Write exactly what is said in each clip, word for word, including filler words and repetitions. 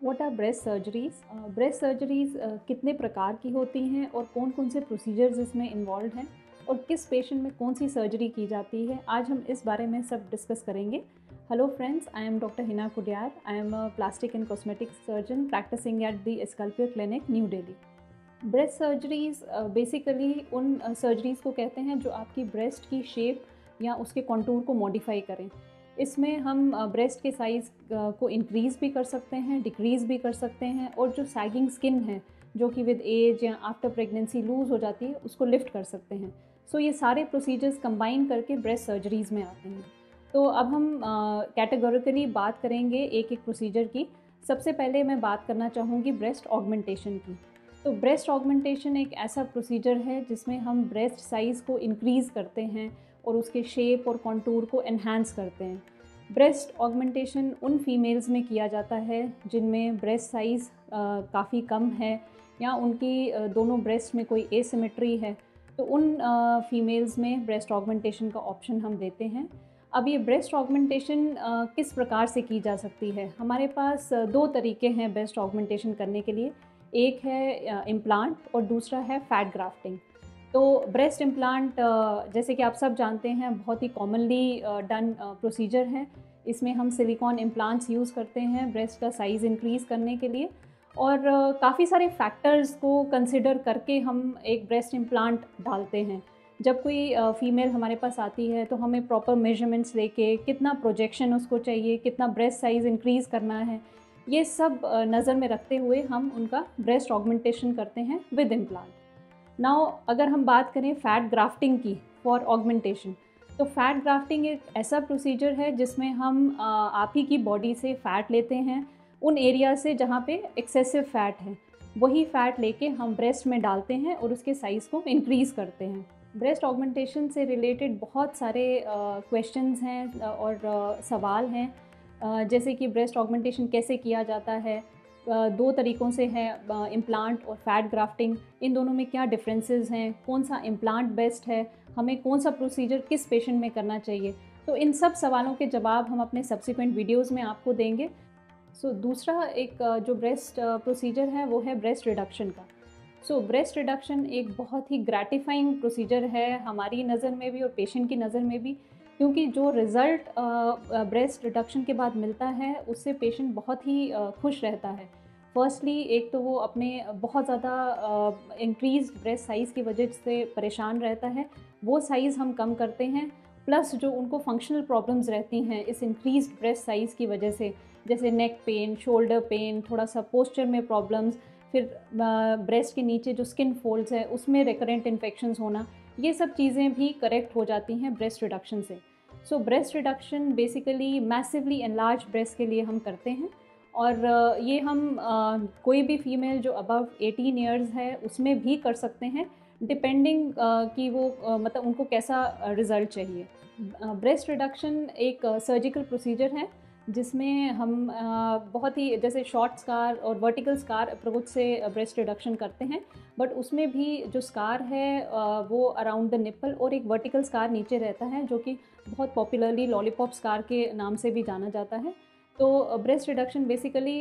What are breast surgeries? Breast surgeries कितने प्रकार की होती हैं और कौन कौन से प्रोसीजर्स इसमें इन्वॉल्व हैं और किस पेशेंट में कौन सी सर्जरी की जाती है, आज हम इस बारे में सब डिस्कस करेंगे। Hello friends, I am doctor Hina Kudiyar. I am a plastic and cosmetic surgeon practising at the Esculpir clinic, New Delhi. Breast surgeries basically उन सर्जरीज़ uh, को कहते हैं जो आपकी ब्रेस्ट की शेप या उसके कॉन्टूर को मॉडिफाई करें। इसमें हम ब्रेस्ट के साइज़ को इंक्रीज़ भी कर सकते हैं, डिक्रीज़ भी कर सकते हैं, और जो सैगिंग स्किन है जो कि विद एज या आफ्टर प्रेगनेंसी लूज़ हो जाती है उसको लिफ्ट कर सकते हैं। सो so, ये सारे प्रोसीजर्स कंबाइन करके ब्रेस्ट सर्जरीज़ में आते हैं। तो अब हम कैटेगोरिकली uh, बात करेंगे एक एक प्रोसीजर की। सबसे पहले मैं बात करना चाहूँगी ब्रेस्ट ऑगमेंटेशन की। तो ब्रेस्ट ऑगमेंटेशन एक ऐसा प्रोसीजर है जिसमें हम ब्रेस्ट साइज़ को इंक्रीज़ करते हैं और उसके शेप और कॉन्टूर को एनहांस करते हैं। ब्रेस्ट ऑगमेंटेशन उन फीमेल्स में किया जाता है जिनमें ब्रेस्ट साइज़ काफ़ी कम है या उनकी आ, दोनों ब्रेस्ट में कोई एसिमेट्री है, तो उन फीमेल्स में ब्रेस्ट ऑगमेंटेशन का ऑप्शन हम देते हैं। अब ये ब्रेस्ट ऑगमेंटेशन किस प्रकार से की जा सकती है? हमारे पास दो तरीके हैं ब्रेस्ट ऑगमेंटेशन करने के लिए। एक है इम्प्लांट और दूसरा है फैट ग्राफ्टिंग। तो ब्रेस्ट इम्प्लांट जैसे कि आप सब जानते हैं बहुत ही कॉमनली डन प्रोसीजर है। इसमें हम सिलिकॉन इम्प्लांट्स यूज़ करते हैं ब्रेस्ट का साइज़ इंक्रीज़ करने के लिए, और काफ़ी सारे फैक्टर्स को कंसिडर करके हम एक ब्रेस्ट इम्प्लांट डालते हैं। जब कोई फ़ीमेल हमारे पास आती है तो हमें प्रॉपर मेजरमेंट्स लेके कितना प्रोजेक्शन उसको चाहिए, कितना ब्रेस्ट साइज़ इंक्रीज़ करना है, ये सब नज़र में रखते हुए हम उनका ब्रेस्ट ऑगमेंटेशन करते हैं विद इम्प्लांट। नाउ अगर हम बात करें फ़ैट ग्राफ्टिंग की फॉर ऑगमेंटेशन, तो फ़ैट ग्राफ्टिंग एक ऐसा प्रोसीजर है जिसमें हम आप ही की बॉडी से फ़ैट लेते हैं, उन एरिया से जहाँ पे एक्सेसिव फ़ैट है वही फ़ैट लेके हम ब्रेस्ट में डालते हैं और उसके साइज़ को इंक्रीज़ करते हैं। ब्रेस्ट ऑगमेंटेशन से रिलेटेड बहुत सारे क्वेश्चंस uh, हैं और uh, सवाल हैं, uh, जैसे कि ब्रेस्ट ऑगमेंटेशन कैसे किया जाता है, दो तरीक़ों से है, इम्प्लांट और फैट ग्राफ्टिंग। इन दोनों में क्या डिफरेंसेस हैं, कौन सा इम्प्लांट बेस्ट है, हमें कौन सा प्रोसीजर किस पेशेंट में करना चाहिए, तो इन सब सवालों के जवाब हम अपने सब्सिक्वेंट वीडियोस में आपको देंगे। सो so, दूसरा एक जो ब्रेस्ट प्रोसीजर है वो है ब्रेस्ट रिडक्शन का। सो ब्रेस्ट रिडक्शन एक बहुत ही ग्रैटिफाइंग प्रोसीजर है हमारी नज़र में भी और पेशेंट की नज़र में भी, क्योंकि जो रिज़ल्ट ब्रेस्ट रिडक्शन के बाद मिलता है उससे पेशेंट बहुत ही खुश रहता है। फर्स्टली एक तो वो अपने बहुत ज़्यादा इंक्रीज ब्रेस्ट साइज़ की वजह से परेशान रहता है, वो साइज़ हम कम करते हैं। प्लस जो उनको फंक्शनल प्रॉब्लम्स रहती हैं इस इंक्रीज ब्रेस्ट साइज़ की वजह से, जैसे नेक पेन, शोल्डर पेन, थोड़ा सा पोस्चर में प्रॉब्लम्स, फिर ब्रेस्ट के नीचे जो स्किन फोल्ड्स है उसमें रिकरेंट इन्फेक्शंस होना, ये सब चीज़ें भी करेक्ट हो जाती हैं ब्रेस्ट रिडक्शन से। So breast reduction basically massively enlarge breast के लिए हम करते हैं, और ये हम आ, कोई भी फीमेल जो अबव एटीन इयर्स है उसमें भी कर सकते हैं, डिपेंडिंग कि वो आ, मतलब उनको कैसा रिज़ल्ट चाहिए। ब्रेस्ट रिडक्शन एक सर्जिकल प्रोसीजर है जिसमें हम आ, बहुत ही जैसे शॉर्ट स्कार और वर्टिकल स्कार अप्रोच से ब्रेस्ट रिडक्शन करते हैं, बट उसमें भी जो स्कार है आ, वो अराउंड द निप्पल और एक वर्टिकल स्कार नीचे रहता है जो कि बहुत पॉपुलरली लॉलीपॉप स्कार के नाम से भी जाना जाता है। तो ब्रेस्ट रिडक्शन बेसिकली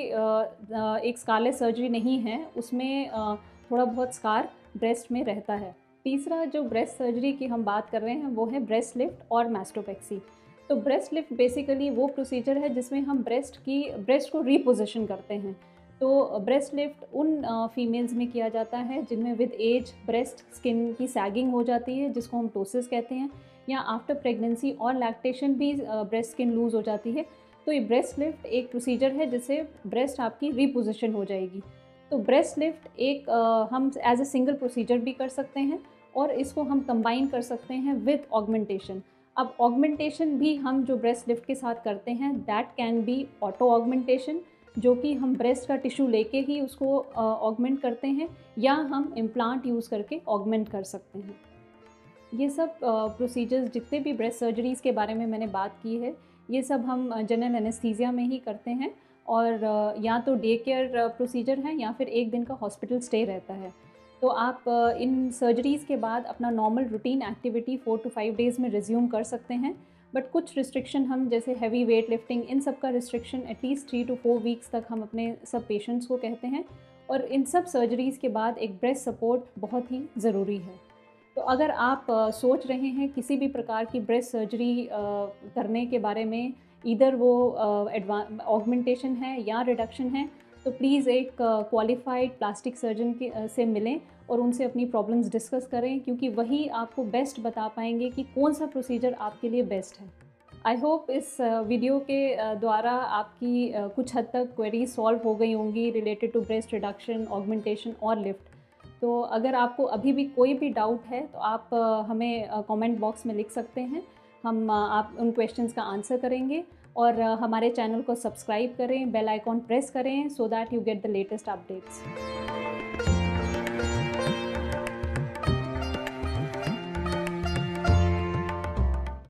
एक स्कारलेस सर्जरी नहीं है, उसमें थोड़ा बहुत स्कार ब्रेस्ट में रहता है। तीसरा जो ब्रेस्ट सर्जरी की हम बात कर रहे हैं वो है ब्रेस्ट लिफ्ट और मैस्टोपेक्सी। तो ब्रेस्ट लिफ्ट बेसिकली वो प्रोसीजर है जिसमें हम ब्रेस्ट की ब्रेस्ट को रीपोजिशन करते हैं। तो ब्रेस्ट लिफ्ट उन फीमेल्स में किया जाता है जिनमें विद एज ब्रेस्ट स्किन की सैगिंग हो जाती है, जिसको हम टोसिस कहते हैं, या आफ्टर प्रेगनेंसी और लैक्टेशन भी ब्रेस्ट स्किन लूज़ हो जाती है। तो ये ब्रेस्ट लिफ्ट एक प्रोसीजर है जिससे ब्रेस्ट आपकी रीपोजिशन हो जाएगी। तो ब्रेस्ट लिफ्ट एक आ, हम एज ए सिंगल प्रोसीजर भी कर सकते हैं और इसको हम कंबाइन कर सकते हैं विद ऑगमेंटेशन। अब ऑगमेंटेशन भी हम जो ब्रेस्ट लिफ्ट के साथ करते हैं that can be auto augmentation, जो कि हम ब्रेस्ट का टिश्यू लेके ही उसको ऑगमेंट करते हैं, या हम इम्प्लांट यूज़ करके ऑगमेंट कर सकते हैं। ये सब प्रोसीजर्स जितने भी ब्रेस्ट सर्जरीज़ के बारे में मैंने बात की है ये सब हम जनरल एनेस्थीसिया में ही करते हैं, और या तो डे केयर प्रोसीजर है या फिर एक दिन का हॉस्पिटल स्टे रहता है। तो आप इन सर्जरीज़ के बाद अपना normal routine activity four to five days में रिज्यूम कर सकते हैं। बट कुछ रिस्ट्रिक्शन हम, जैसे हैवी वेट लिफ्टिंग, इन सब का restriction at least three to four weeks तक हम अपने सब पेशेंट्स को कहते हैं। और इन सब सर्जरीज़ के बाद एक ब्रेस्ट सपोर्ट बहुत ही ज़रूरी है। तो अगर आप आ, सोच रहे हैं किसी भी प्रकार की ब्रेस्ट सर्जरी आ, करने के बारे में, इधर वो एडवांस ऑगमेंटेशन है या रिडक्शन है, तो प्लीज़ एक क्वालिफाइड प्लास्टिक सर्जन के आ, से मिलें और उनसे अपनी प्रॉब्लम्स डिस्कस करें, क्योंकि वही आपको बेस्ट बता पाएंगे कि कौन सा प्रोसीजर आपके लिए बेस्ट है। आई होप इस वीडियो के द्वारा आपकी कुछ हद तक क्वेरीज सॉल्व हो गई होंगी related to breast reduction, augmentation और लिफ्ट। तो अगर आपको अभी भी कोई भी डाउट है तो आप हमें कमेंट बॉक्स में लिख सकते हैं, हम आप उन क्वेश्चंस का आंसर करेंगे। और हमारे चैनल को सब्सक्राइब करें, बेल आइकॉन प्रेस करें, so that you get the latest updates.